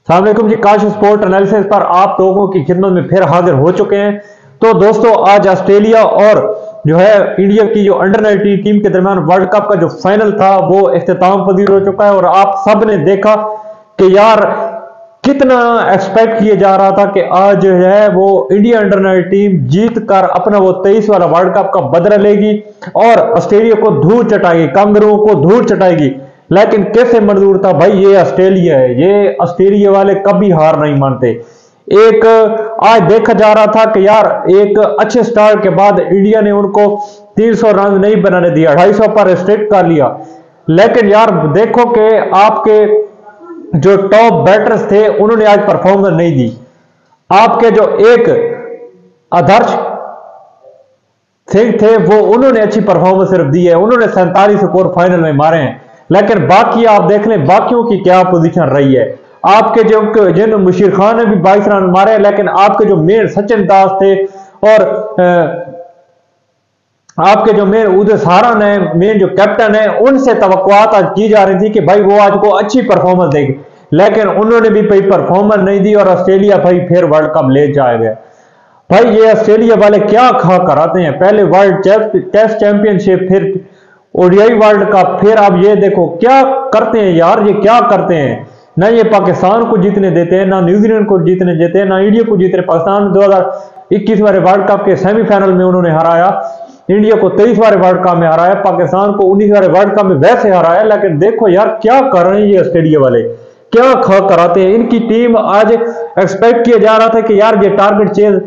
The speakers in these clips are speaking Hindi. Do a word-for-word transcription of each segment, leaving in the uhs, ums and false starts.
अस्सलाम वालेकुम जी, काश स्पोर्ट एनालिसिस पर आप लोगों की खिदमत में फिर हाजिर हो चुके हैं। तो दोस्तों, आज ऑस्ट्रेलिया और जो है इंडिया की जो अंडर नाइनटीन टीम के दरमियान वर्ल्ड कप का जो फाइनल था वो इख्तिताम पजीर हो चुका है। और आप सब ने देखा कि यार कितना एक्सपेक्ट किया जा रहा था कि आज जो है वो इंडिया अंडर नाइनटीन टीम जीत कर अपना वो तेईस वाला वर्ल्ड कप का बदला लेगी और ऑस्ट्रेलिया को धूल चटाएगी, कांगारूओं को धूल चटाएगी। लेकिन कैसे मंजूर था भाई, ये ऑस्ट्रेलिया है, ये ऑस्ट्रेलिया वाले कभी हार नहीं मानते। एक आज देखा जा रहा था कि यार एक अच्छे स्टार्ट के बाद इंडिया ने उनको तीन सौ रन नहीं बनाने दिया, ढाई सौ पर रिस्ट्रिक्ट कर लिया। लेकिन यार देखो कि आपके जो टॉप बैटर्स थे उन्होंने आज परफॉर्मेंस नहीं दी। आपके जो एक आदर्श सिंह थे वो उन्होंने अच्छी परफॉर्मेंस सिर्फ दी है, उन्होंने सैंतालीस स्कोर फाइनल में मारे हैं। लेकिन बाकी आप देख लें बाकियों की क्या पोजीशन रही है। आपके जो जिन मुशीर खान ने भी बाईस रन मारे, लेकिन आपके जो मेन सचिन दास थे और आपके जो मेन उदय सहारन है, मेन जो कैप्टन है, उनसे तवक्कुआत आज की जा रही थी कि भाई वो आज को अच्छी परफॉर्मेंस देगी। लेकिन उन्होंने भी भाई परफॉर्मेंस नहीं दी और ऑस्ट्रेलिया भाई फिर वर्ल्ड कप ले जाएगा। भाई ये ऑस्ट्रेलिया वाले क्या खा कराते हैं, पहले वर्ल्ड टेस्ट चैंपियनशिप, फिर ओडीआई वर्ल्ड कप, फिर अब ये देखो क्या करते हैं यार, ये क्या करते हैं। ना ये पाकिस्तान को जीतने देते हैं, ना न्यूजीलैंड को जीतने देते हैं, ना इंडिया को जीतने। पाकिस्तान दो हजार इक्कीस वाले वर्ल्ड कप के सेमीफाइनल में उन्होंने हराया, इंडिया को तेईस वाले वर्ल्ड कप में हराया, पाकिस्तान को उन्नीस वाले वर्ल्ड कप में वैसे हराया। लेकिन देखो यार क्या कर रहे हैं ये ऑस्ट्रेलिया वाले, क्या खा कराते हैं। इनकी टीम आज एक्सपेक्ट किया जा रहा था कि यार ये टारगेट चेज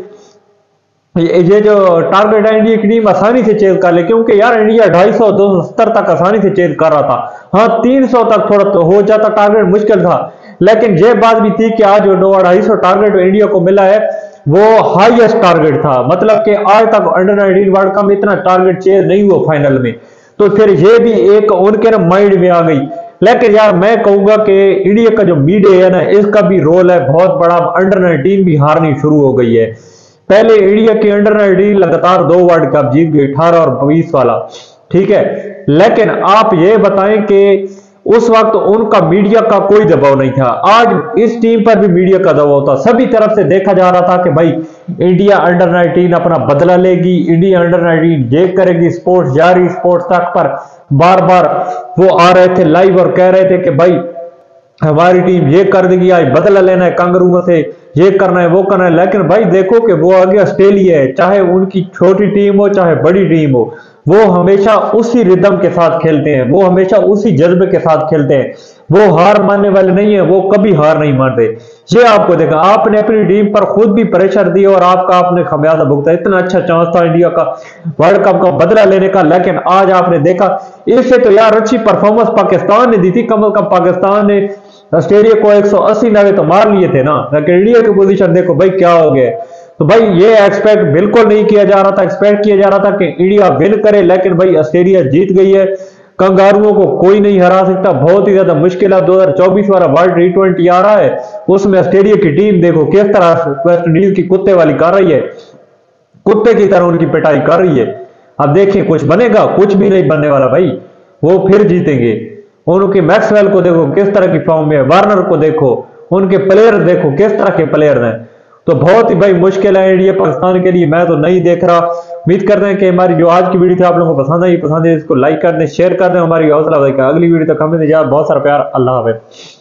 ये जो टारगेट है इंडिया की टीम आसानी से चेज कर ले, क्योंकि यार इंडिया ढाई सौ दो सौ सत्तर तक आसानी से चेज कर रहा था। हाँ, तीन सौ तक थोड़ा तो हो जाता, टारगेट मुश्किल था। लेकिन ये बात भी थी कि आज जो ढाई सौ टारगेट इंडिया को मिला है वो हाईएस्ट टारगेट था। मतलब कि आज तक अंडर नाइनटीन वर्ल्ड कप में इतना टारगेट चेज नहीं हुआ फाइनल में। तो फिर ये भी एक उनके ना माइंड में आ गई। लेकिन यार मैं कहूंगा कि इंडिया का जो मीडिया है ना, इसका भी रोल है बहुत बड़ा। अंडर नाइनटीन भी हारनी शुरू हो गई है। पहले इंडिया की अंडर नाइनटीन लगातार दो वर्ल्ड कप जीत गई, अठारह और बीस वाला, ठीक है। लेकिन आप ये बताएं कि उस वक्त उनका मीडिया का कोई दबाव नहीं था। आज इस टीम पर भी मीडिया का दबाव था। सभी तरफ से देखा जा रहा था कि भाई इंडिया अंडर नाइनटीन अपना बदला लेगी, इंडिया अंडर नाइनटीन ये करेगी। स्पोर्ट्स जारी स्पोर्ट्स तक पर बार बार वो आ रहे थे लाइव और कह रहे थे कि भाई हमारी टीम ये कर देगी, आज बदला लेना है कांगारूओं से, ये करना है वो करना है। लेकिन भाई देखो कि वो आगे ऑस्ट्रेलिया है, चाहे उनकी छोटी टीम हो चाहे बड़ी टीम हो, वो हमेशा उसी रिदम के साथ खेलते हैं, वो हमेशा उसी जज्बे के साथ खेलते हैं। वो हार मानने वाले नहीं है, वो कभी हार नहीं मानते। ये आपको देखा, आपने अपनी टीम पर खुद भी प्रेशर दिया और आपका आपने खमियाजा भुगता। इतना अच्छा चांस था इंडिया का वर्ल्ड कप का बदला लेने का, लेकिन आज आपने देखा इससे तो यार अच्छी परफॉर्मेंस पाकिस्तान ने दी थी। कम अज कम पाकिस्तान ने ऑस्ट्रेलिया को एक सौ अस्सी नवे तो मार लिए थे ना। लेकिन इंडिया की पोजीशन देखो भाई क्या हो गया। तो भाई ये एक्सपेक्ट बिल्कुल नहीं किया जा रहा था। एक्सपेक्ट किया जा रहा था कि इंडिया विन करे, लेकिन भाई ऑस्ट्रेलिया जीत गई है। कंगारुओं को कोई नहीं हरा सकता, बहुत ही ज्यादा मुश्किल है। दो हजार चौबीस वाला वर्ल्ड टी ट्वेंटी आ रहा है, उसमें ऑस्ट्रेलिया की टीम देखो किस तरह वेस्ट इंडीज की कुत्ते वाली कर रही है, कुत्ते की तरह उनकी पिटाई कर रही है। अब देखिए कुछ बनेगा, कुछ भी नहीं बनने वाला भाई। वो फिर जीतेंगे। उनके मैक्सवेल को देखो किस तरह की फॉर्म में है, वार्नर को देखो, उनके प्लेयर देखो किस तरह के प्लेयर हैं। तो बहुत ही भाई मुश्किल है इंडिया पाकिस्तान के लिए, मैं तो नहीं देख रहा। उम्मीद करते हैं कि हमारी जो आज की वीडियो थी आप लोगों को पसंद आई। पसंद है इसको लाइक कर दें, शेयर कर दें, हमारी हौसला अफजाई का। अगली वीडियो तक हमें बहुत सारा प्यार। अल्लाह हाफ़िज़।